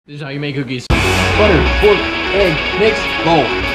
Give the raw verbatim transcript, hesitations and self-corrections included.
This is how you make cookies. Butter, pork, egg, mix, roll.